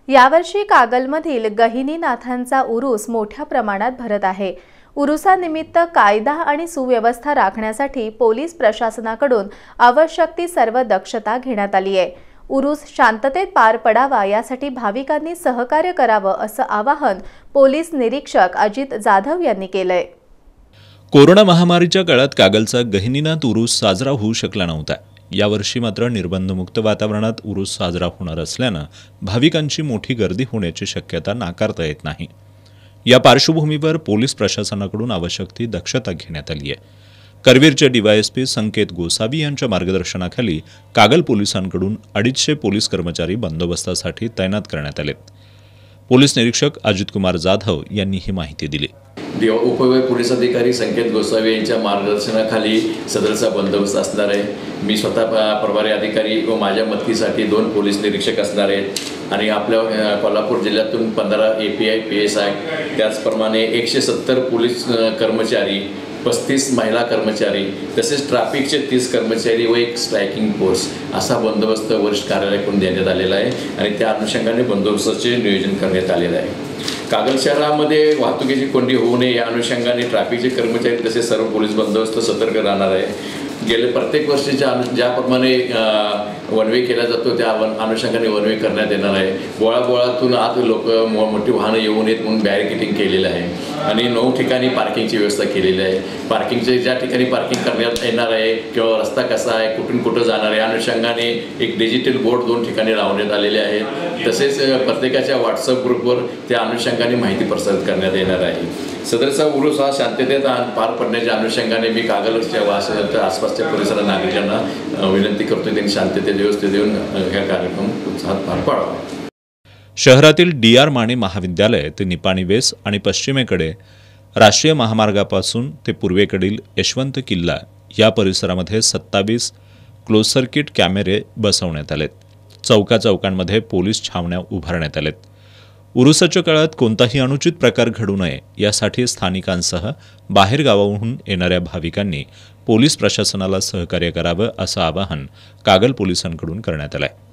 यावर्षी कागलमधील गहिनीनाथांचा उरूस मोठ्या प्रमाणात भरत आहे। उरुसानिमित्त कायदा आणि सुव्यवस्था राखण्यासाठी पोलीस प्रशासनाकडून आवश्यक ती सर्व दक्षता घेण्यात आली आहे। उरूस शांततेत पार पडावा यासाठी भाविकांनी सहकार्य करावं असं आवाहन पोलीस निरीक्षक अजित जाधव यांनी केलंय। कोरोना महामारीच्या काळात कागलचा गहिनीनाथ उरूस साजरा होऊ शकला नव्हता। यावर्षी मात्र निर्बंधमुक्त वातावरणात उरूस साजरा होणार असल्यानं भाविकांची मोठी गर्दी होण्याची शक्यता नाकारता येत नाही। या पार्श्वभूमीवर पोलीस प्रशासनाकडून आवश्यक ती दक्षता घेण्यात आली आहे। करवीरचे डीवायएसपी संकेत गोसावी यांच्या मार्गदर्शनाखाली कागल पोलिसांकडून 250 पोलीस कर्मचारी बंदोबस्तासाठी तैनात करण्यात आलेत। पोलीस निरीक्षक अजित कुमार जाधव यांनी ही माहिती दिली। उपविभाग पोलीस अधिकारी संकेत गोसावी यांच्या मार्गदर्शनाखाली सदरचा बंदोबस्त असणार आहे। मी स्वतः प्रभारी अधिकारी व माझ्या मदतीसाठी 2 पोलीस निरीक्षक असणार आहेत आणि आपल्या कोल्हापूर जिल्ह्यातून 15 API PSI त्याचप्रमाणे 170 पोलीस कर्मचारी, 35 महिला कर्मचारी तसेच ट्रॅफिकचे 30 कर्मचारी व 1 स्ट्रायकिंग फोर्स असा बंदोबस्त वरिष्ठ कार्यालयाकडून देण्यात आलेला आहे आणि त्या अनुषंगाने बंदोबस्ताचे नियोजन करण्यात आलेलं आहे। कागल शहरामध्ये वाहतुकीची कोंडी होऊ नये या अनुषंगाने ट्रॅफिकचे कर्मचारी तसेच सर्व पोलीस बंदोबस्त सतर्क राहणार आहे। गेले प्रत्येक वर्षीच्या ज्याप्रमाणे वन वे केला जातो त्या अनुषंगाने वन वे करण्यात येणार आहे। बोळातून आत लोक मोठी वाहनं येऊ नयेत म्हणून बॅरिकेडिंग केलेलं आहे आणि 9 ठिकाणी पार्किंगची व्यवस्था केलेली आहे। पार्किंगचे ज्या ठिकाणी पार्किंग करण्यात येणार आहे किंवा रस्ता कसा आहे, कुठून जाणार आहे या अनुषंगाने एक डिजिटल बोर्ड 2 ठिकाणी लावण्यात आलेले आहेत। तसेच प्रत्येकाच्या व्हॉट्सअप ग्रुपवर त्या अनुषंगाने माहिती प्रसारित करण्यात येणार आहे। सदरचा उरूस हा शांततेत पार पडण्याच्या अनुषंगाने मी कागलच्या आसपासच्या परिसर नागरिकांना विनंती करतो त्यांनी शांततेत व्यवस्थित देऊन हा कार्यक्रम उत्साहात पार पाडावा। शहरातील DR माने महाविद्यालय ते निपाणी वेस आणि पश्चिमेकडे राष्ट्रीय महामार्गापासून ते पूर्वेकडील यशवंत किल्ला या परिसरामध्ये 27 क्लोज सर्किट कॅमेरे बसवण्यात आलेत। चौकांमध्ये पोलीस छावण्या उभारण्यात आलेत। उरुसाच्या काळात कोणताही अनुचित प्रकार घडू नये यासाठी स्थानिकांसह बाहेर गावाहून येणाऱ्या भाविकांनी पोलीस प्रशासनाला सहकार्य करावं असं आवाहन कागल पोलिसांकडून करण्यात आलंय।